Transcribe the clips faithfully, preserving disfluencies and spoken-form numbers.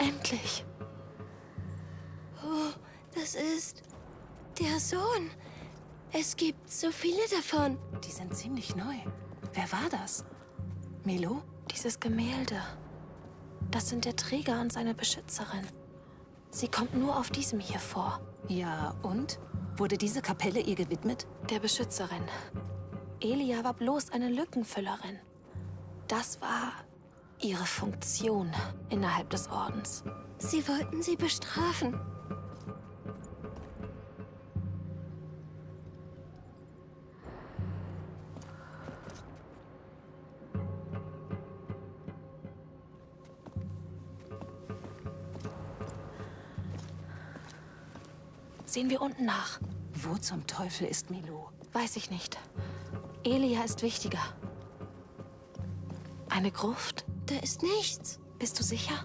Endlich. Oh, das ist der Sohn. Es gibt so viele davon. Die sind ziemlich neu. Wer war das? Milo? Dieses Gemälde. Das sind der Träger und seine Beschützerin. Sie kommt nur auf diesem hier vor. Ja, und? Wurde diese Kapelle ihr gewidmet? Der Beschützerin. Elia war bloß eine Lückenfüllerin. Das war ihre Funktion innerhalb des Ordens. Sie wollten sie bestrafen. Sehen wir unten nach. Wo zum Teufel ist Milo? Weiß ich nicht. Elia ist wichtiger. Eine Gruft? Da ist nichts. Bist du sicher?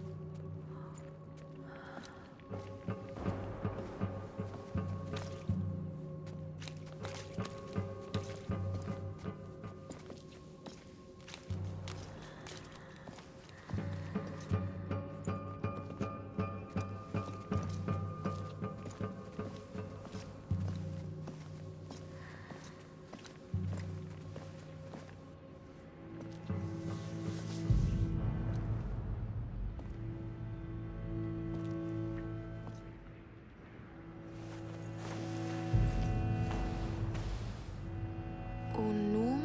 Unum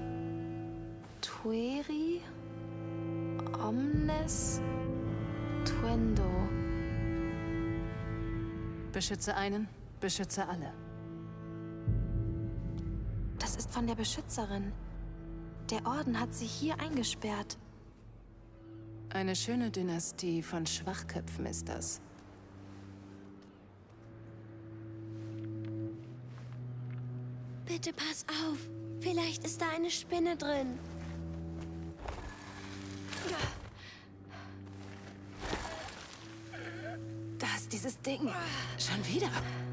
tueri omnes tuendo. Beschütze einen, beschütze alle. Das ist von der Beschützerin. Der Orden hat sie hier eingesperrt. Eine schöne Dynastie von Schwachköpfen ist das. Bitte pass auf. Vielleicht ist da eine Spinne drin. Da ist dieses Ding. Schon wieder.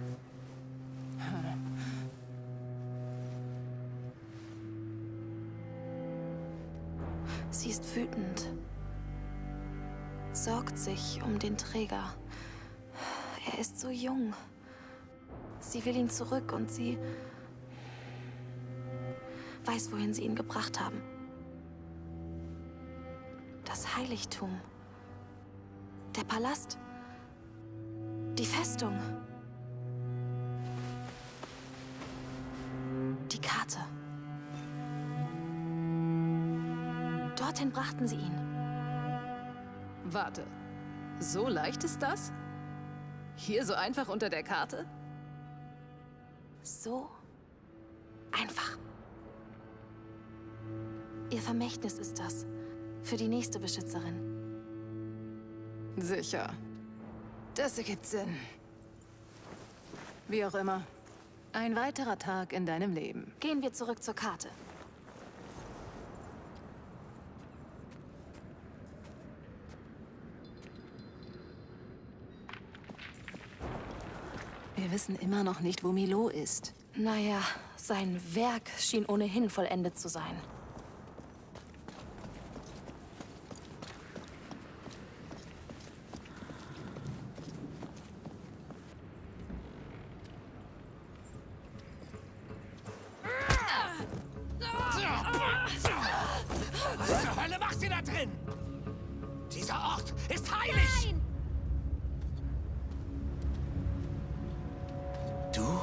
Sie ist wütend. Sorgt sich um den Träger. Er ist so jung. Sie will ihn zurück und sie weiß, wohin sie ihn gebracht haben. Das Heiligtum. Der Palast. Die Festung. Die Karte. Dorthin brachten sie ihn. Warte. So leicht ist das? Hier so einfach unter der Karte? So einfach. Ihr Vermächtnis ist das. Für die nächste Beschützerin. Sicher. Das ergibt Sinn. Wie auch immer. Ein weiterer Tag in deinem Leben. Gehen wir zurück zur Karte. Wir wissen immer noch nicht, wo Milo ist. Naja, sein Werk schien ohnehin vollendet zu sein. Was zur Hölle macht sie da drin? Dieser Ort ist heilig! Nein! Du?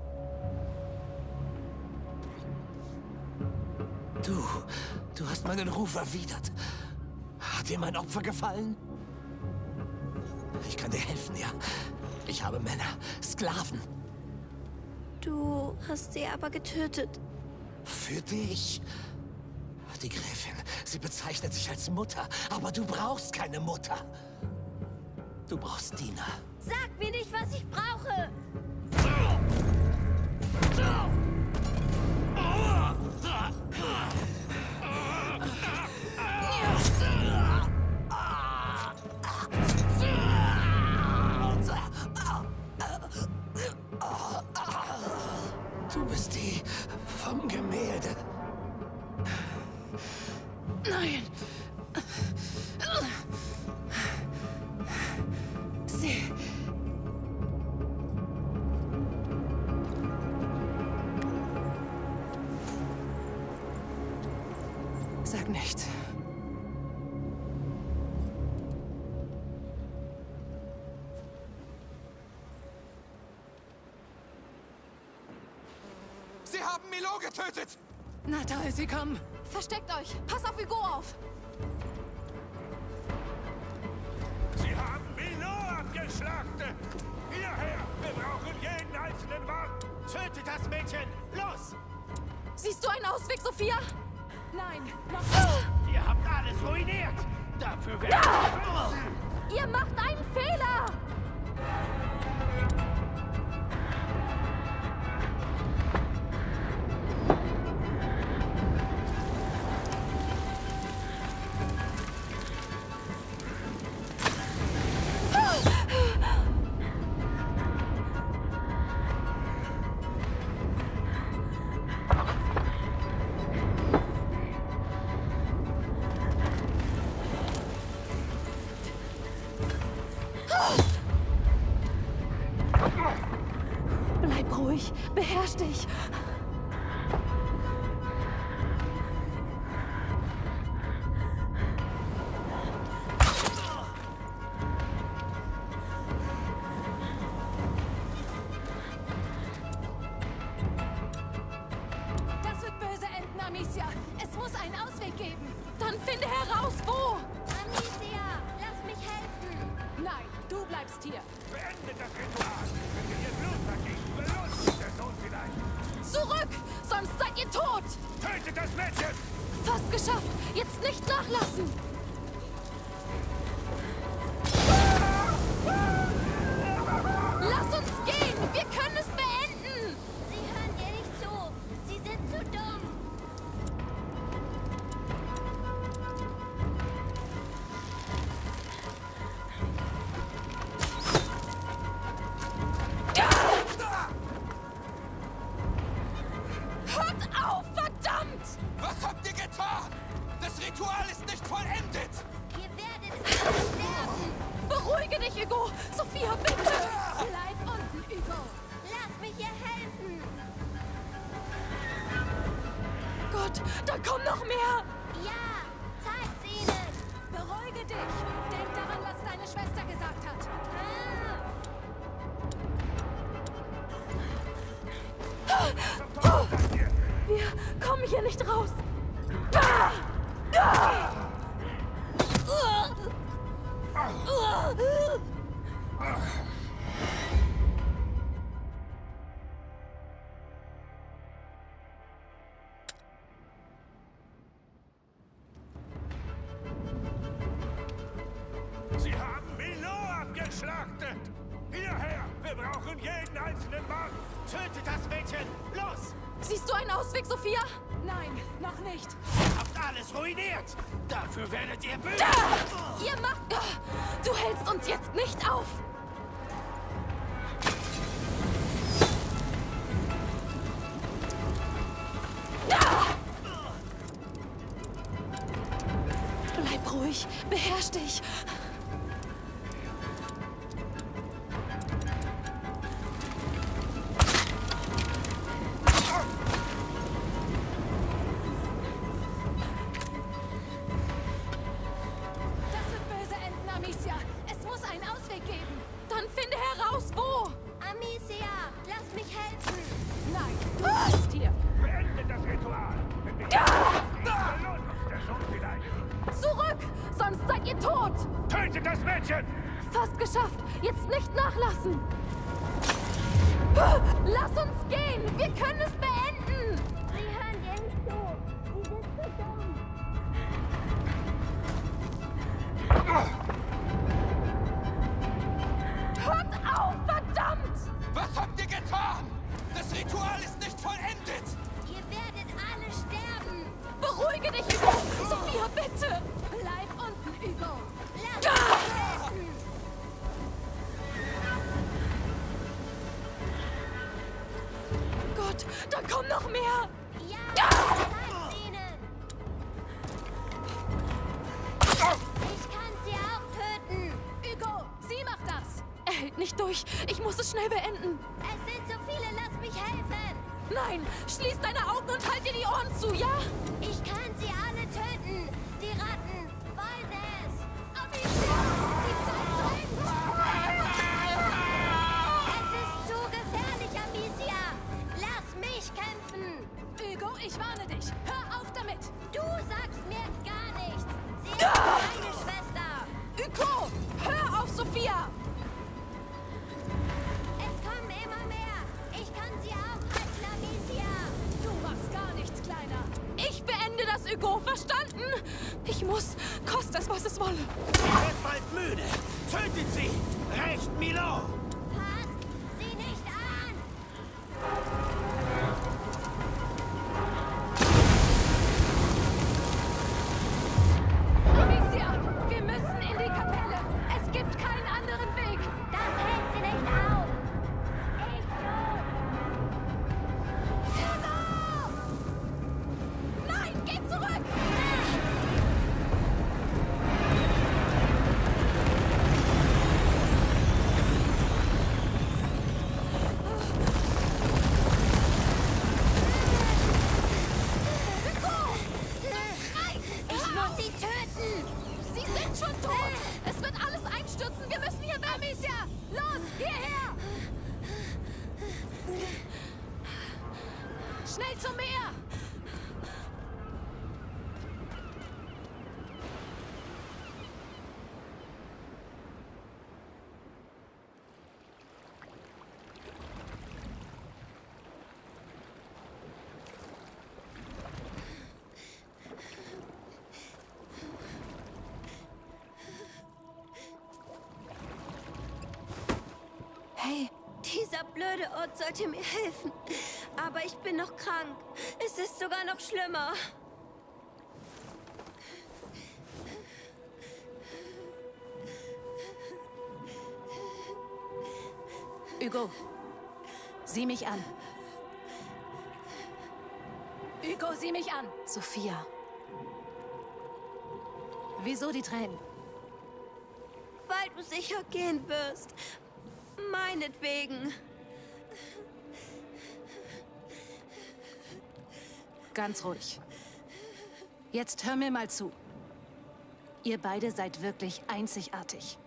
Du, du hast meinen Ruf erwidert. Hat dir mein Opfer gefallen? Ich kann dir helfen, ja. Ich habe Männer, Sklaven. Du hast sie aber getötet. Für dich. Die Gräfin, sie bezeichnet sich als Mutter, aber du brauchst keine Mutter. Du brauchst Diener. Sag mir nicht, was ich brauche! Du bist die vom Gemälde. Nein! Milo getötet! Na, da ist sie, komm! Versteckt euch! Pass auf Hugo auf! Sie haben Milo abgeschlachtet! Hierher! Wir brauchen jeden einzelnen Mann! Tötet das Mädchen! Los! Siehst du einen Ausweg, Sophia? Nein, noch nicht! Ihr habt alles ruiniert! Dafür werden wir... Ihr macht einen Fehler! Bleib ruhig, beherrsch dich. Das wird böse enden, Amicia! Es muss einen Ausweg geben! Dann finde heraus, wo! Amicia, lass mich helfen. Nein, du bleibst hier! Beendet das Ritual! Wenn ihr ihr Blut vergießt, belohnt sich der Sohn vielleicht! Zurück! Sonst seid ihr tot! Tötet das Mädchen! Fast geschafft! Jetzt nicht nachlassen! Lass uns gehen! Wir können es beenden! Sie hören dir nicht zu. Sie sind zu dumm. Hört auf! Verdammt! Was habt ihr getan? Das Ritual ist nicht vollendet! Ihr werdet alle sterben. Beruhige dich, Hugo! Sophia, bitte! Bleib unten, Hugo! Lass mich ihr helfen. Gott, da kommen noch mehr! Ja, zeig's ihnen. Beruhige dich! Denk daran, was deine Schwester gesagt hat! Ah, Wir kommen hier nicht raus! Ah! Ah! Sie haben Milo abgeschlachtet! Hierher! Wir brauchen jeden einzelnen Mann! Tötet das Mädchen! Los! Siehst du einen Ausweg, Sophia? Nein, noch nicht! Ihr habt alles ruiniert! Dafür werdet ihr böse! Ah! Ihr macht... Ah! Du hältst uns jetzt nicht auf! Ah! Bleib ruhig, beherrsch dich. Das wird böse enden, Amicia! Es muss einen Ausweg geben! Dann finde heraus, wo! Amicia, lass mich helfen. Nein, du bleibst hier! Beendet das Ritual! Wenn wir Ah! belohnt uns der Sohn vielleicht! Zurück! Sonst seid ihr tot! Tötet das Mädchen! Fast geschafft! Jetzt nicht nachlassen! Lass uns gehen! Wir können es beenden! Sie hören dir nicht zu. Sie sind zu dumm. Hört auf! Verdammt! Was habt ihr getan? Das Ritual ist nicht vollendet! Ihr werdet alle sterben. Beruhige dich, Hugo! Sophia, bitte! Bleib unten, Hugo! Lass mich helfen. Gott, da kommen noch mehr! Ja, zeig's ihnen. Ich kann sie auch töten. Hugo, sie macht das! Er hält nicht durch. Ich muss es schnell beenden. Es sind so viele, lass mich helfen. Nein, schließ deine Augen und halt dir die Ohren zu, ja? Ich kann sie alle töten. Die Ratten wollen es. Amicia! Die Zeit drängt! Es ist zu gefährlich, Amicia. Lass mich kämpfen. Hugo! Hör auf, Sophia! Es kommen immer mehr. Ich kann sie aufhalten, Amicia. Du machst gar nichts, Kleiner. Ich beende das, Hugo. Verstanden? Ich muss, koste es, was es wolle. Sie wird bald müde. Tötet sie! Recht, Milo! Fasst sie nicht an. Amicia, wir müssen in die Kapelle. Es gibt keinen anderen Weg. Das hält sie nicht auf. Ich schon. Nein, geh zurück! Ich muss sie töten. Sie sind schon tot! Es wird alles einstürzen! Wir müssen hier weg! Amicia! Los, hierher! Schnell zum Meer! Hey, Dieser blöde Ort sollte mir helfen. Aber ich bin noch krank. Es ist sogar noch schlimmer. Hugo, sieh mich an. Hugo, sieh mich an. Sophia. Wieso die Tränen? Weil du sicher gehen wirst. Meinetwegen. Ganz ruhig. Jetzt hör mir mal zu. Ihr beide seid wirklich einzigartig.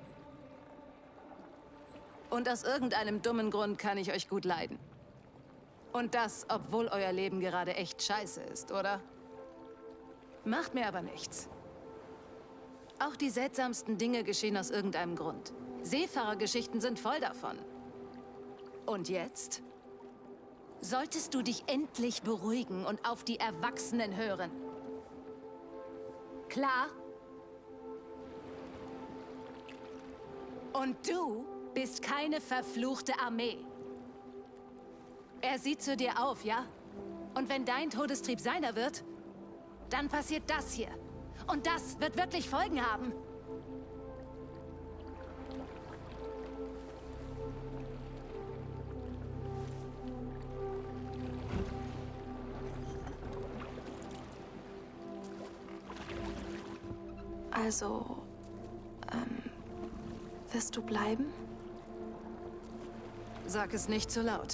Und aus irgendeinem dummen Grund kann ich euch gut leiden. Und das, obwohl euer Leben gerade echt scheiße ist, oder? Macht mir aber nichts. Auch die seltsamsten Dinge geschehen aus irgendeinem Grund. Seefahrergeschichten sind voll davon. Und jetzt? Solltest du dich endlich beruhigen und auf die Erwachsenen hören. Klar? Und du bist keine verfluchte Armee. Er sieht zu dir auf, ja? Und wenn dein Todestrieb seiner wird, dann passiert das hier. Und das wird wirklich Folgen haben. Also, ähm, wirst du bleiben? Sag es nicht zu laut.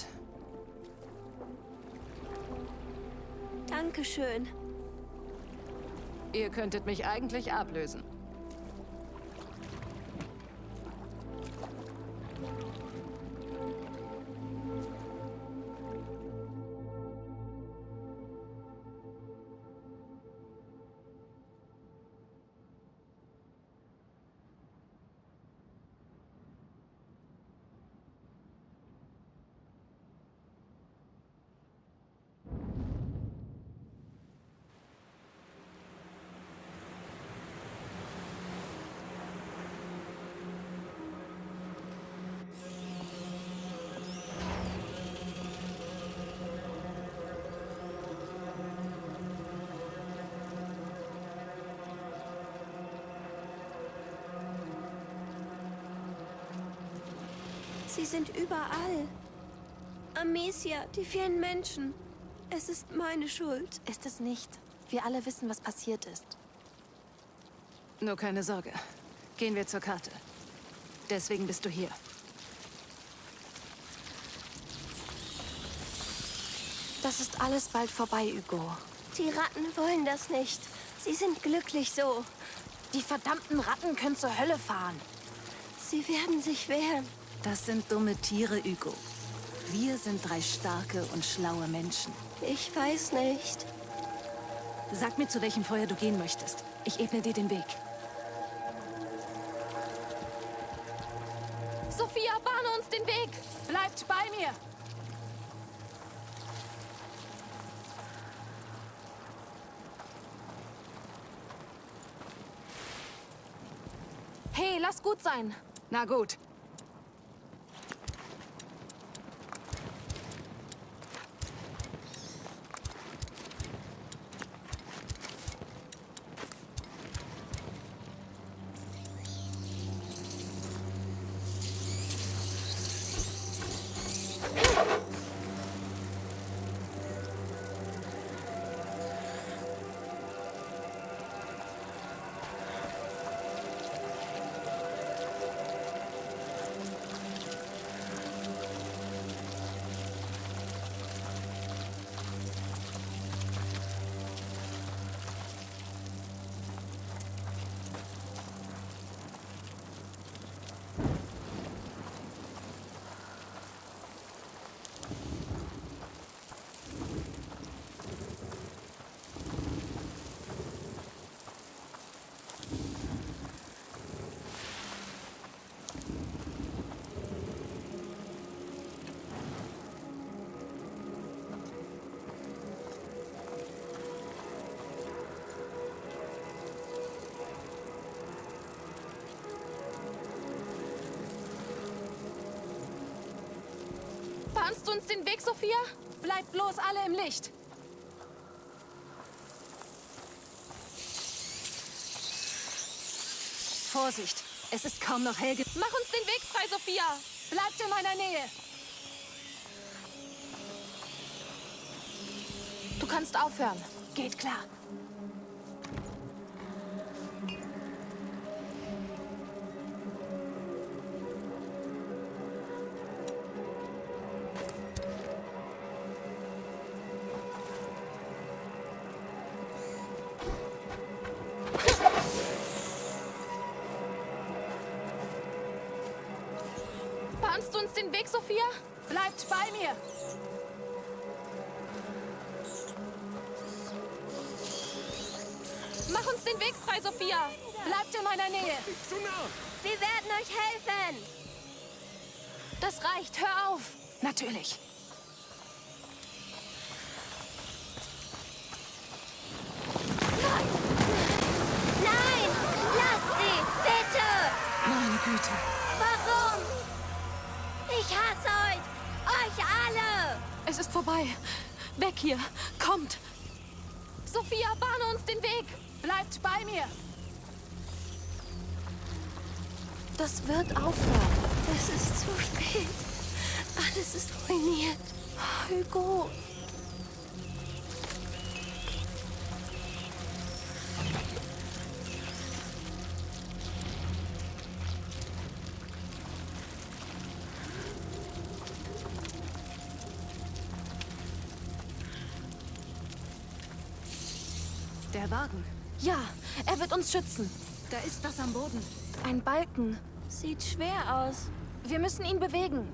Dankeschön. Ihr könntet mich eigentlich ablösen. Sie sind überall. Amicia, die vielen Menschen. Es ist meine Schuld. Ist es nicht. Wir alle wissen, was passiert ist. Nur keine Sorge. Gehen wir zur Karte. Deswegen bist du hier. Das ist alles bald vorbei, Hugo. Die Ratten wollen das nicht. Sie sind glücklich so. Die verdammten Ratten können zur Hölle fahren. Sie werden sich wehren. Das sind dumme Tiere, Hugo. Wir sind drei starke und schlaue Menschen. Ich weiß nicht. Sag mir, zu welchem Feuer du gehen möchtest. Ich ebne dir den Weg. Sophia, bahne uns den Weg! Bleibt bei mir! Hey, lass gut sein! Na gut. Bahnst du uns den Weg, Sophia? Bleibt bloß alle im Licht. Vorsicht, es ist kaum noch hell. Mach uns den Weg frei, Sophia! Bleibt in meiner Nähe. Du kannst aufhören. Geht klar. Bahnst du uns den Weg, Sophia? Bleibt bei mir. Mach uns den Weg frei, Sophia! Bleibt in meiner Nähe. Zu nah! Wir werden euch helfen! Das reicht, hör auf! Natürlich. Nein! Lasst sie! Bitte! Meine Güte. Warum? Ich hasse euch! Euch alle! Es ist vorbei. Weg hier. Kommt! Sophia, bahne uns den Weg! Bleibt bei mir. Das wird aufhören. Es ist zu spät. Alles ist ruiniert. Hugo. Der Wagen. Ja, er wird uns schützen. Da ist was am Boden. Ein Balken. Sieht schwer aus. Wir müssen ihn bewegen.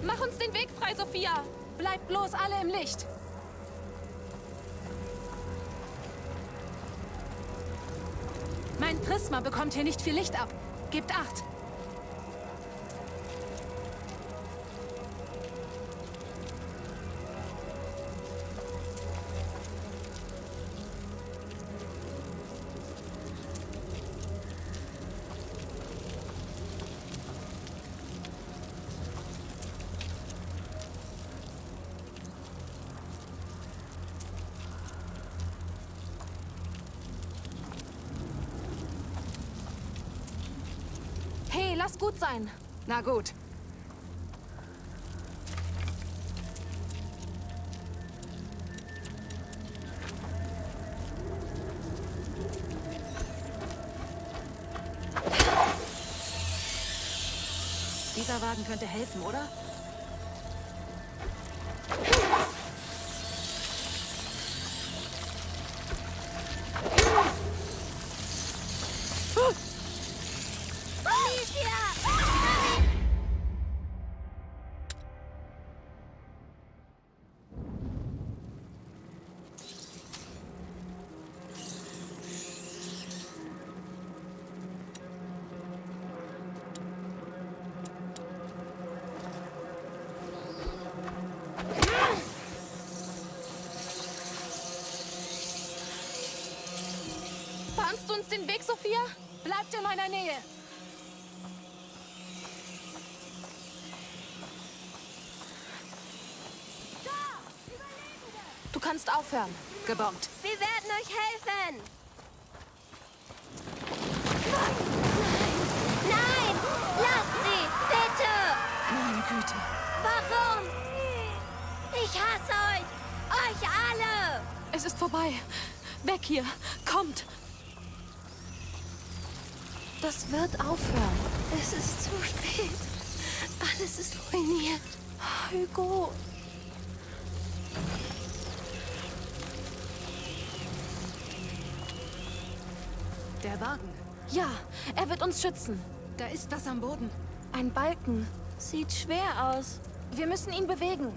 Mach uns den Weg frei, Sophia! Bleibt bloß alle im Licht! Mein Prisma bekommt hier nicht viel Licht ab. Gebt Acht! Hey, lass gut sein. Na gut. Dieser Wagen könnte helfen, oder? Bahnst du uns den Weg, Sophia? Bleibt in meiner Nähe! Du kannst aufhören. Gebombt. Wir werden euch helfen! Nein! Lasst sie! Bitte! Meine Güte. Warum? Ich hasse euch! Euch alle! Es ist vorbei. Weg hier. Kommt. Das wird aufhören. Es ist zu spät. Alles ist ruiniert. Hugo. Der Wagen. Ja, er wird uns schützen. Da ist was am Boden. Ein Balken. Sieht schwer aus. Wir müssen ihn bewegen.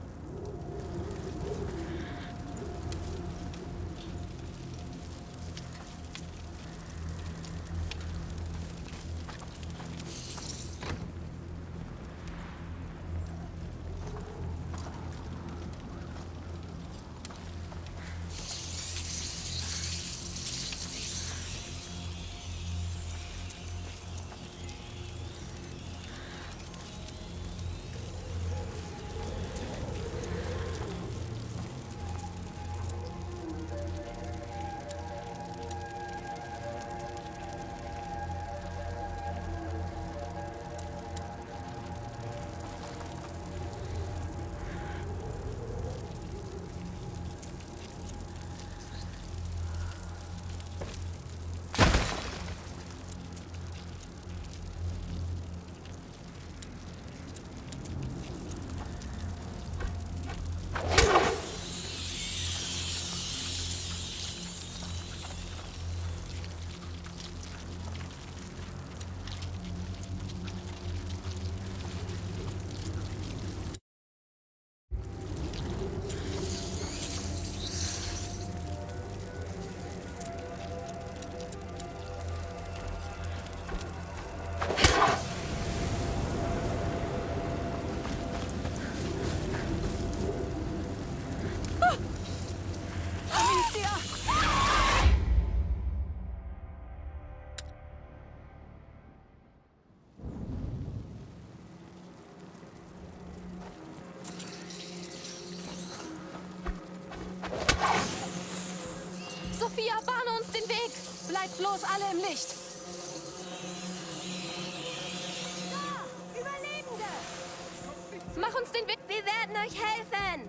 Sophia, bahne uns den Weg! Bleibt bloß alle im Licht! Da! Überlebende! Mach uns den Weg! Wir werden euch helfen!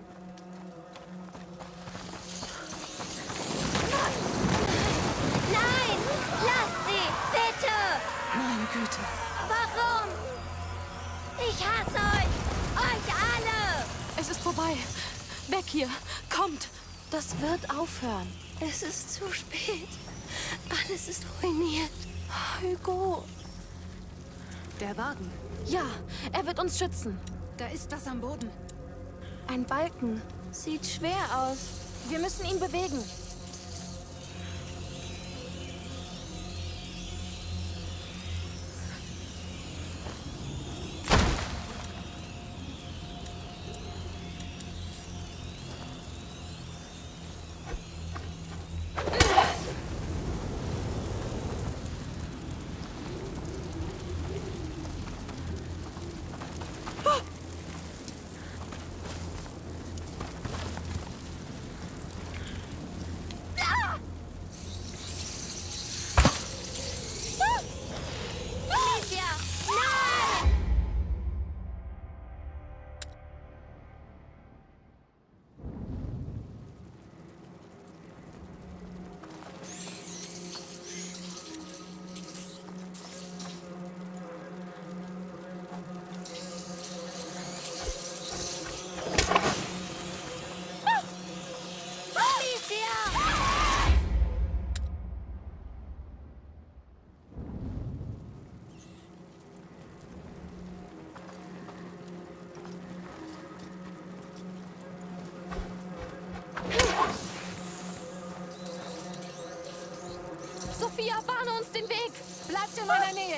Nein! Lasst sie! Bitte! Meine Güte. Warum? Ich hasse euch! Euch alle! Es ist vorbei. Weg hier. Kommt. Das wird aufhören. Es ist zu spät. Alles ist ruiniert. Hugo. Der Wagen. Ja, er wird uns schützen. Da ist was am Boden. Ein Balken. Sieht schwer aus. Wir müssen ihn bewegen. Sophia, bahne uns den Weg! Bleibt in meiner Nähe!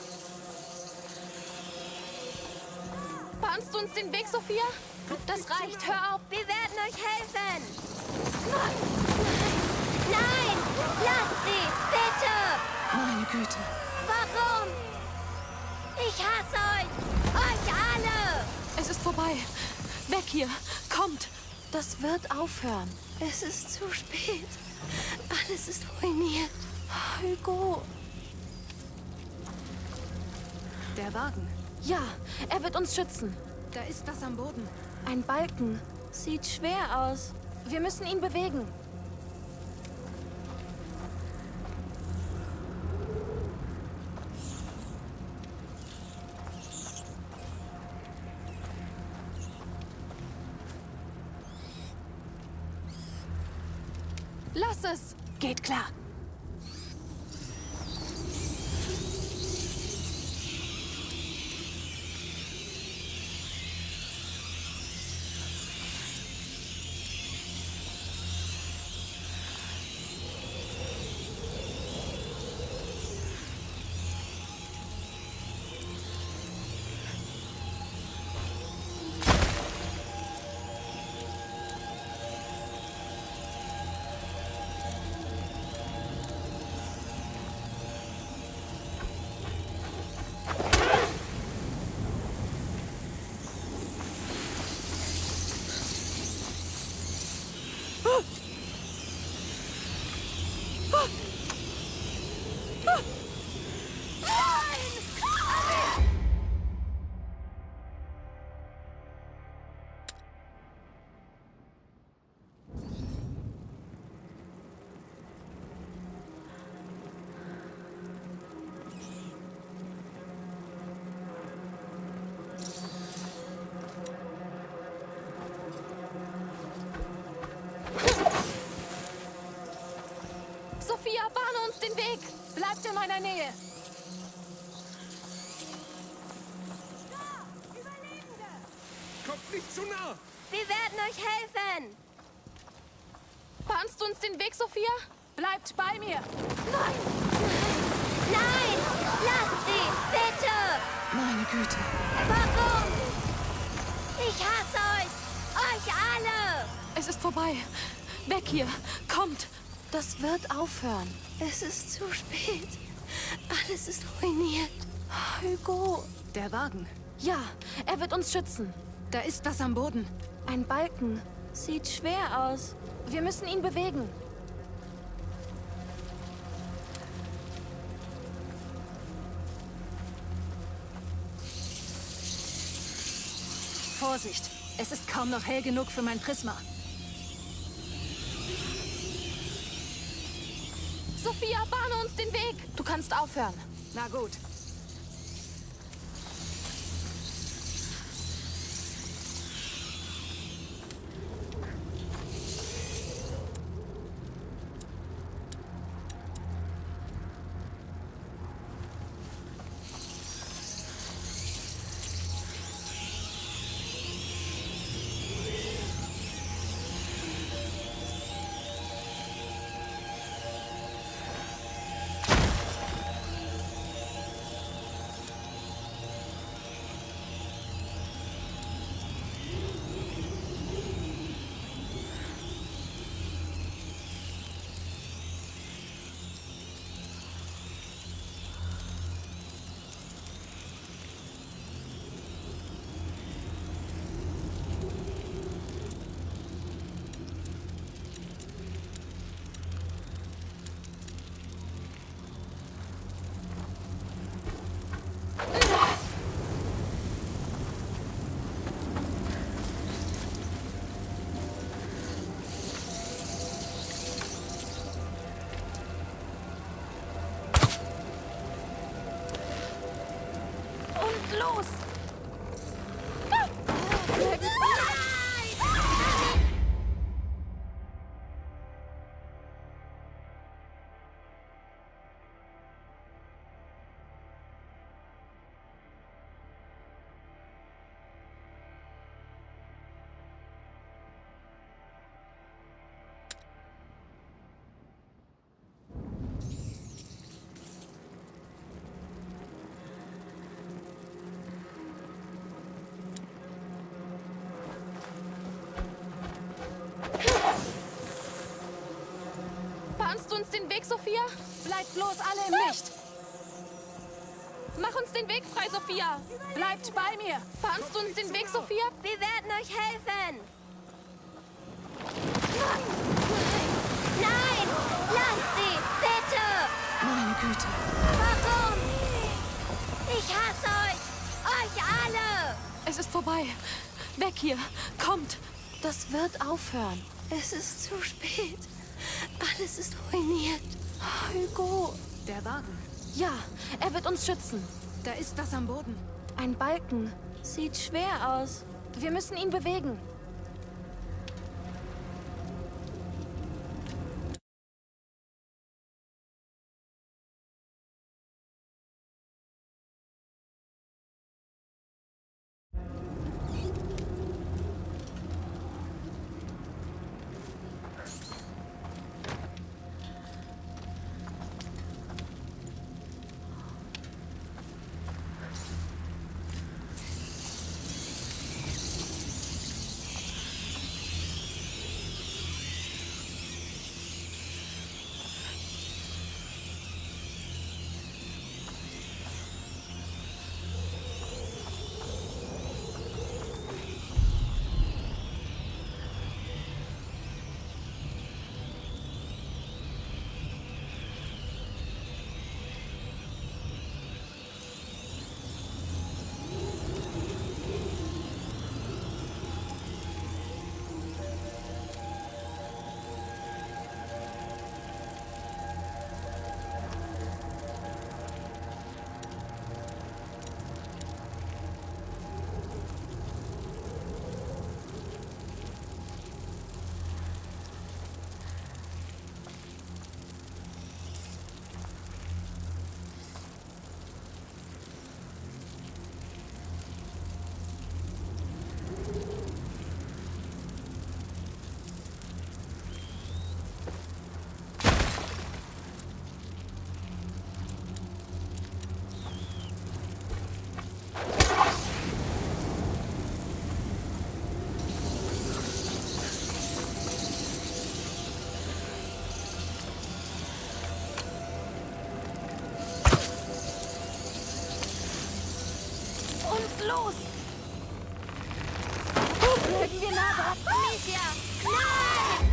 Bahnst du uns den Weg, Sophia? Das reicht, hör auf! Wir werden euch helfen! Nein! Nein! Lasst sie! Bitte! Meine Güte! Warum? Ich hasse euch! Euch alle! Es ist vorbei. Weg hier. Kommt. Das wird aufhören. Es ist zu spät. Alles ist ruiniert. Hugo. Der Wagen. Ja, er wird uns schützen. Da ist was am Boden. Ein Balken. Sieht schwer aus. Wir müssen ihn bewegen. Lass es! Geht klar. Sophia, bahne uns den Weg! Bleibt in meiner Nähe! Kommt nicht zu nah! Wir werden euch helfen! Bahnst du uns den Weg, Sophia? Bleibt bei mir! Nein! Nein! Lasst sie! Bitte! Meine Güte! Warum? Ich hasse euch! Euch alle! Es ist vorbei. Weg hier. Kommt. Das wird aufhören. Es ist zu spät. Alles ist ruiniert. Hugo. Der Wagen. Ja, er wird uns schützen. Da ist was am Boden. Ein Balken. Sieht schwer aus. Wir müssen ihn bewegen. Vorsicht! Es ist kaum noch hell genug für mein Prisma. Sophia, bahne uns den Weg. Du kannst aufhören. Na gut. uns den Weg, Sophia! Bleibt bloß alle im Licht! Mach uns den Weg frei, Sophia! Bleibt bei mir! Bahnst du uns den Weg, Sophia? Wir werden euch helfen! Nein! Lasst sie! Bitte! Meine Güte. Warum? Ich hasse euch! Euch alle! Es ist vorbei. Weg hier. Kommt. Das wird aufhören. Es ist zu spät. Alles ist ruiniert. Hugo. Der Wagen. Ja, er wird uns schützen. Da ist was am Boden. Ein Balken. Sieht schwer aus. Wir müssen ihn bewegen. Los! Bleiben wir nah dran. Amicia! Nein!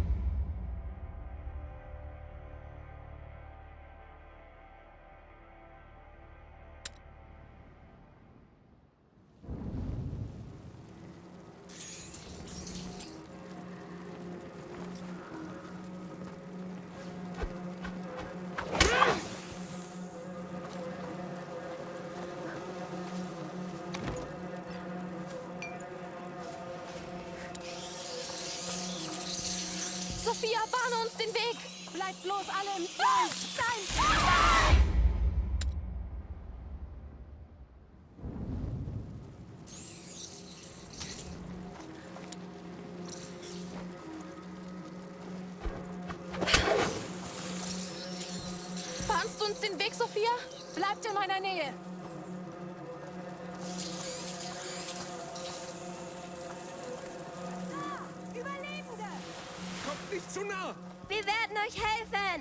Sophia, bahne uns den Weg! Bleibt bloß alle im Nein! Nein! Bahnst du uns den Weg, Sophia? Bleibt in meiner Nähe! Nicht zu nah! Wir werden euch helfen!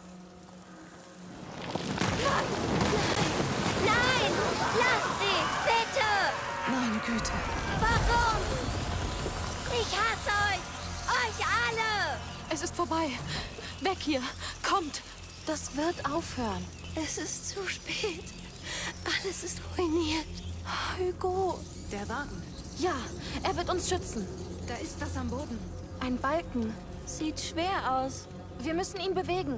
Nein! Nein! Lasst sie! Bitte! Meine Güte. Warum? Ich hasse euch! Euch alle! Es ist vorbei. Weg hier. Kommt. Das wird aufhören. Es ist zu spät. Alles ist ruiniert. Hugo. Der Wagen. Ja, er wird uns schützen. Da ist was am Boden. Ein Balken. Sieht schwer aus. Wir müssen ihn bewegen.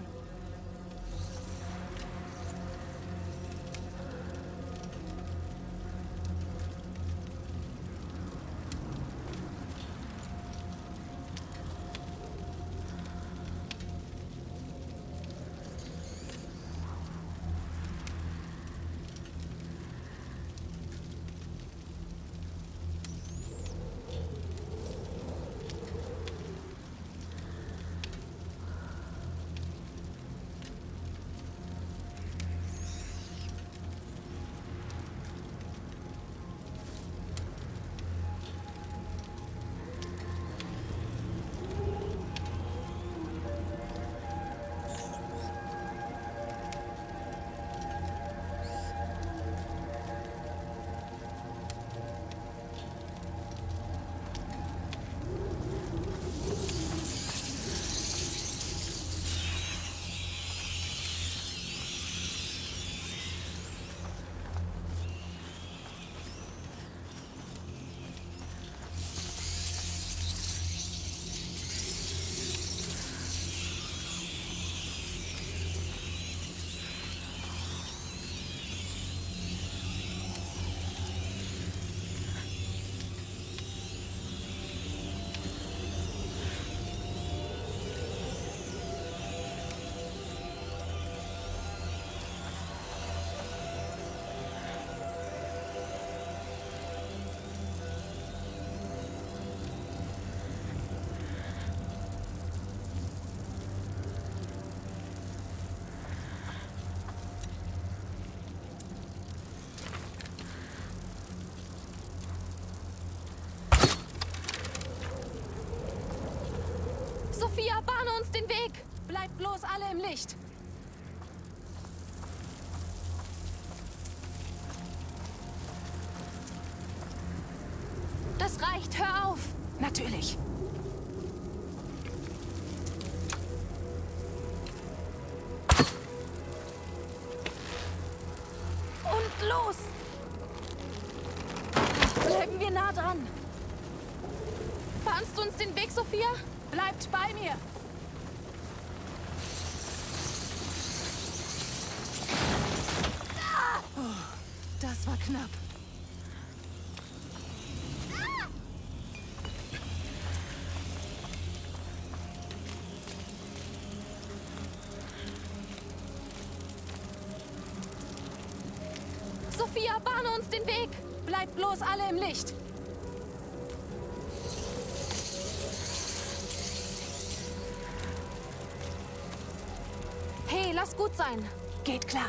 Sophia, bahne uns den Weg! Bleibt bloß alle im Licht! Das reicht, hör auf! Natürlich! Und los! Bleiben wir nah dran! Bahnst du uns den Weg, Sophia? Bleibt bei mir! Oh, das war knapp. Sophia, bahne uns den Weg! Bleibt bloß alle im Licht! Hey, lass gut sein! Geht klar.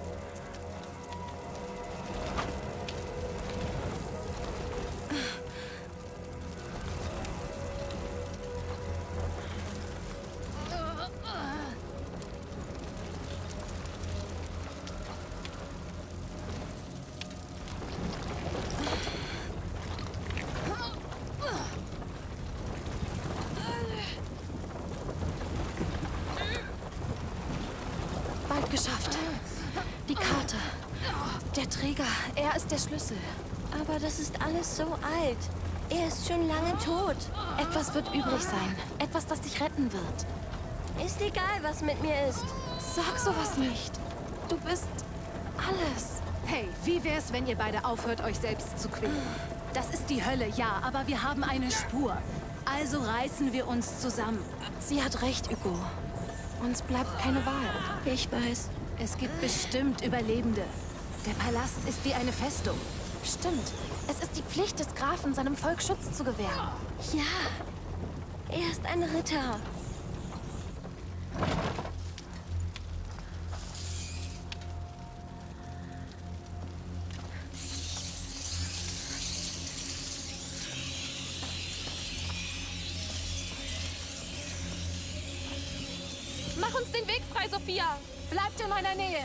Bald geschafft. Die Karte. Der Träger, er ist der Schlüssel. Aber das ist alles so alt. Er ist schon lange tot. Etwas wird übrig sein. Etwas, das dich retten wird. Ist egal, was mit mir ist. Sag sowas nicht. Du bist alles. Hey, wie wär's, wenn ihr beide aufhört, euch selbst zu quälen? Das ist die Hölle, ja, aber wir haben eine Spur. Also reißen wir uns zusammen. Sie hat recht, Hugo. Uns bleibt keine Wahl. Ich weiß. Es gibt bestimmt Überlebende. Der Palast ist wie eine Festung. Stimmt. Es ist die Pflicht des Grafen, seinem Volk Schutz zu gewähren. Ja, er ist ein Ritter. Mach uns den Weg frei, Sophia! Bleibt in meiner Nähe!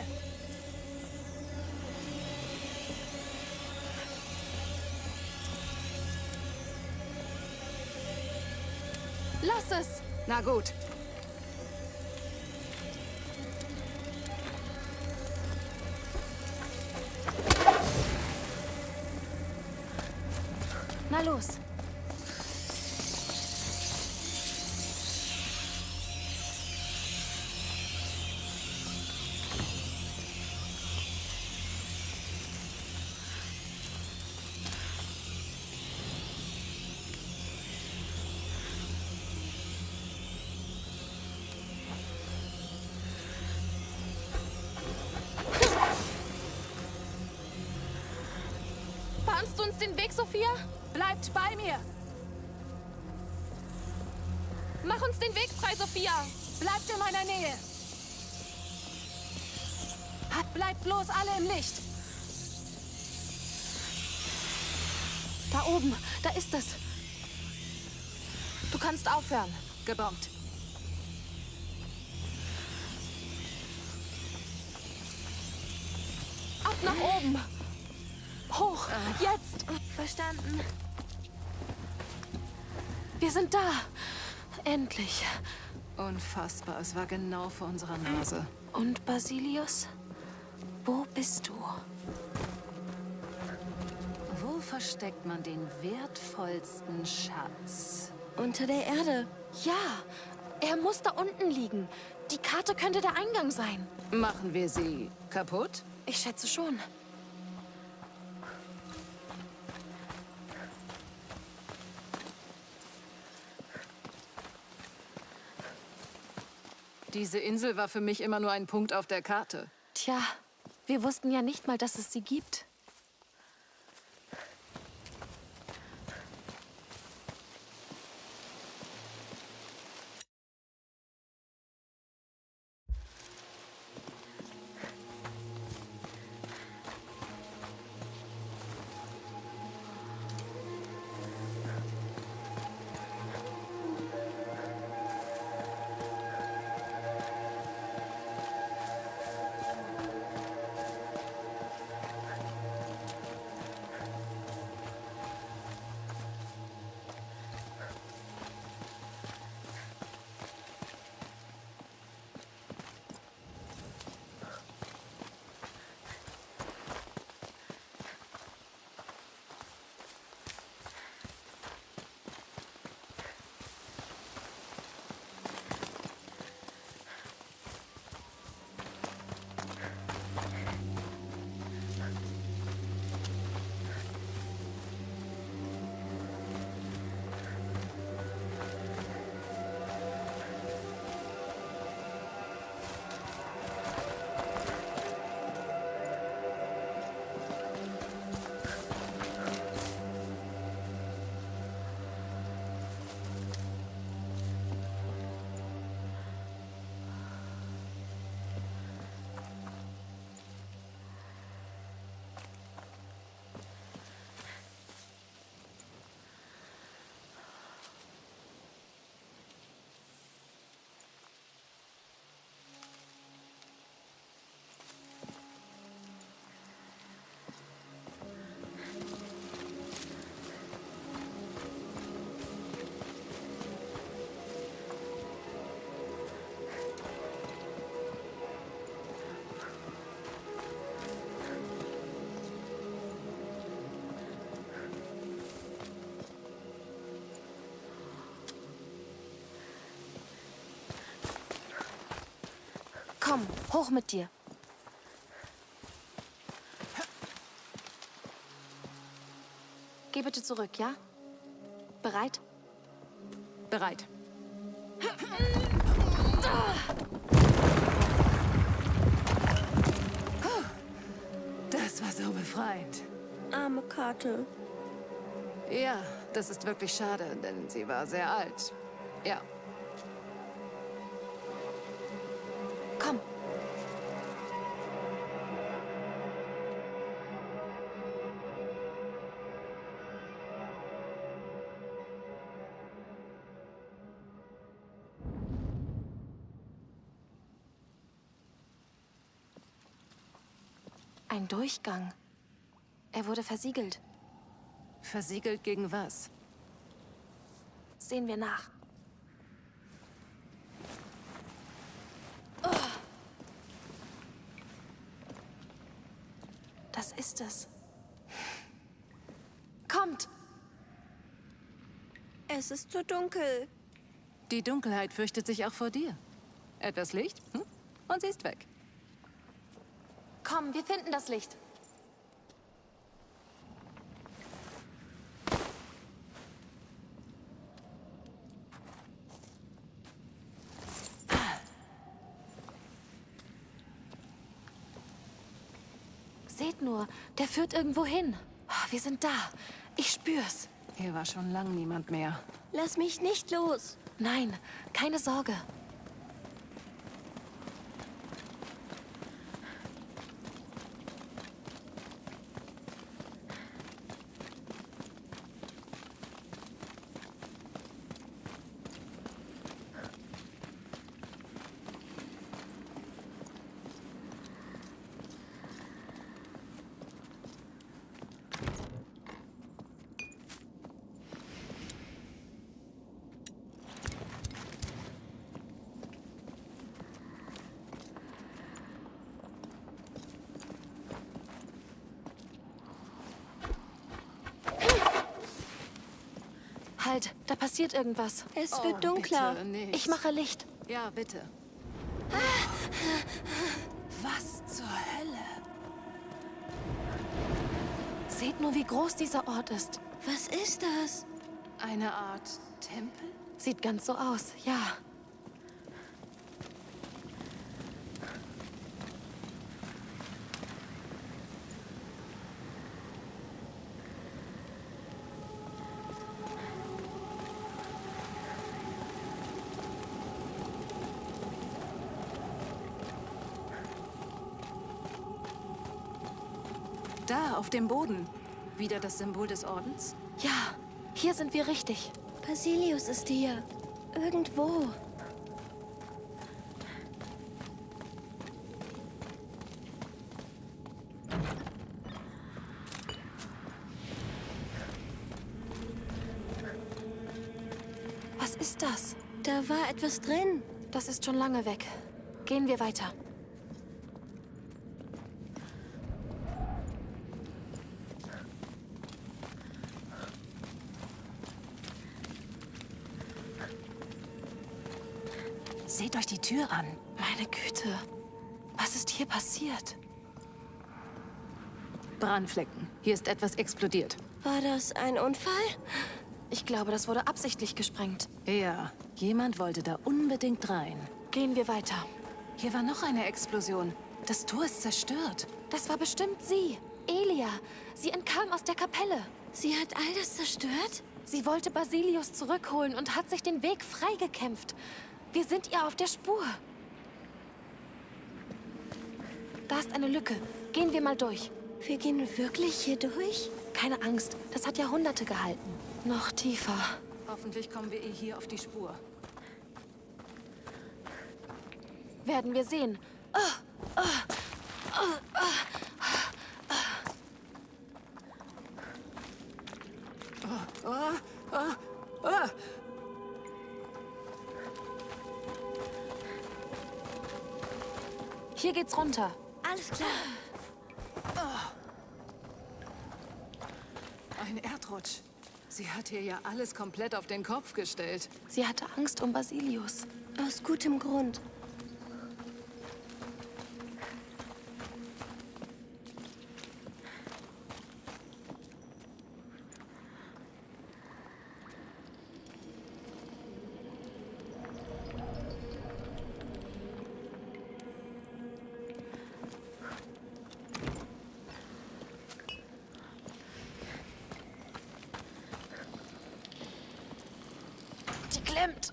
Lass es! Na gut. Na los! Bahnst du uns den Weg, Sophia? Bleibt bei mir! Mach uns den Weg frei, Sophia! Bleibt in meiner Nähe! Hat bleibt bloß alle im Licht! Da oben, da ist es. Du kannst aufhören. Gebombt. Ab nach oben. Hoch, jetzt. Verstanden. Wir sind da. Endlich. Unfassbar, es war genau vor unserer Nase. Und Basilius? Wo bist du? Wo versteckt man den wertvollsten Schatz? Unter der Erde. Ja, er muss da unten liegen. Die Karte könnte der Eingang sein. Machen wir sie kaputt? Ich schätze schon. Diese Insel war für mich immer nur ein Punkt auf der Karte. Tja, wir wussten ja nicht mal, dass es sie gibt. Komm, hoch mit dir. Geh bitte zurück, ja? Bereit? Bereit. Das war so befreiend. Arme Kate. Ja, das ist wirklich schade, denn sie war sehr alt. Ja. Komm. Ein Durchgang. Er wurde versiegelt. Versiegelt gegen was? Sehen wir nach. Oh. Das ist es. Kommt! Es ist zu dunkel. Die Dunkelheit fürchtet sich auch vor dir. Etwas Licht, hm? Und sie ist weg. Komm, wir finden das Licht. Seht nur, der führt irgendwo hin. Wir sind da. Ich spür's. Hier war schon lang niemand mehr. Lass mich nicht los. Nein, keine Sorge. Halt, da passiert irgendwas. Es Oh, wird dunkler. bitte nicht. Ich mache Licht. Ja, bitte. Was zur Hölle? Seht nur, wie groß dieser Ort ist. Was ist das? Eine Art Tempel? Sieht ganz so aus, ja. Da, auf dem Boden. Wieder das Symbol des Ordens? Ja, hier sind wir richtig. Basilius ist hier. Irgendwo. Was ist das? Da war etwas drin. Das ist schon lange weg. Gehen wir weiter. Seht euch die Tür an. Meine Güte. Was ist hier passiert? Brandflecken. Hier ist etwas explodiert. War das ein Unfall? Ich glaube, das wurde absichtlich gesprengt. Ja, jemand wollte da unbedingt rein. Gehen wir weiter. Hier war noch eine Explosion. Das Tor ist zerstört. Das war bestimmt sie. Elia. Sie entkam aus der Kapelle. Sie hat all das zerstört? Sie wollte Basilius zurückholen und hat sich den Weg freigekämpft. Wir sind ihr auf der Spur. Da ist eine Lücke. Gehen wir mal durch. Wir gehen wirklich hier durch? Keine Angst, das hat Jahrhunderte gehalten. Noch tiefer. Hoffentlich kommen wir ihr hier auf die Spur. Werden wir sehen. Oh, oh, oh, oh. Oh, oh, oh. Hier geht's runter. Alles klar. Ein Erdrutsch. Sie hat hier ja alles komplett auf den Kopf gestellt. Sie hatte Angst um Basilius. Aus gutem Grund. geklemmt.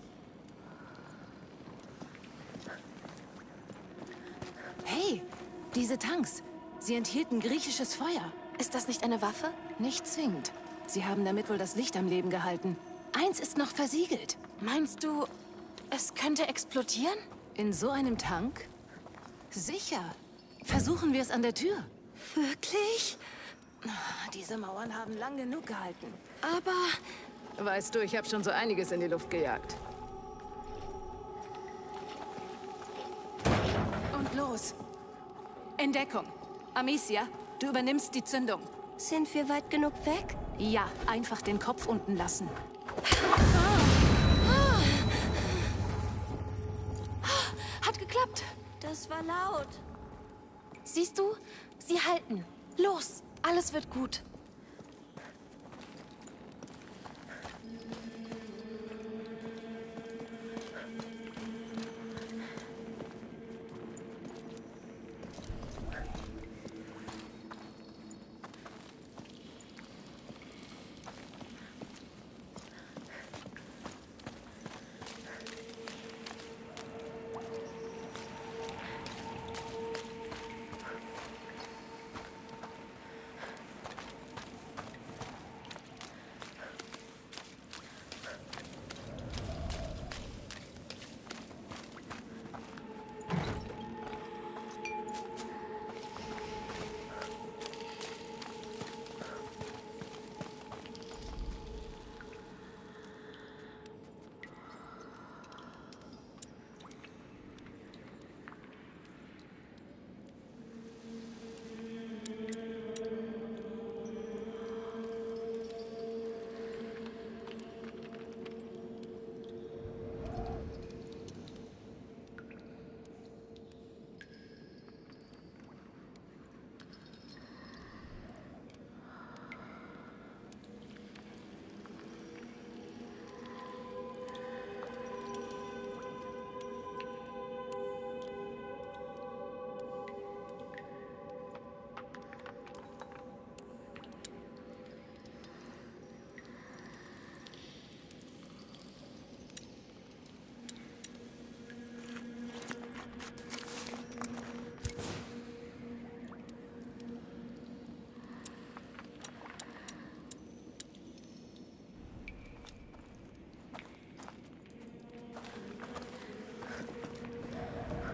Hey, diese Tanks. Sie enthielten griechisches Feuer. Ist das nicht eine Waffe? Nicht zwingend. Sie haben damit wohl das Licht am Leben gehalten. Eins ist noch versiegelt. Meinst du, es könnte explodieren? In so einem Tank? Sicher. Versuchen wir es an der Tür. Wirklich? Diese Mauern haben lang genug gehalten. Aber... Weißt du, ich habe schon so einiges in die Luft gejagt. Und los. In Deckung. Amicia, du übernimmst die Zündung. Sind wir weit genug weg? Ja, einfach den Kopf unten lassen. Hat geklappt. Das war laut. Siehst du? Sie halten. Los, alles wird gut.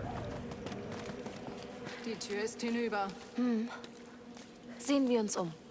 Die Tür ist hinüber. Sehen wir uns um.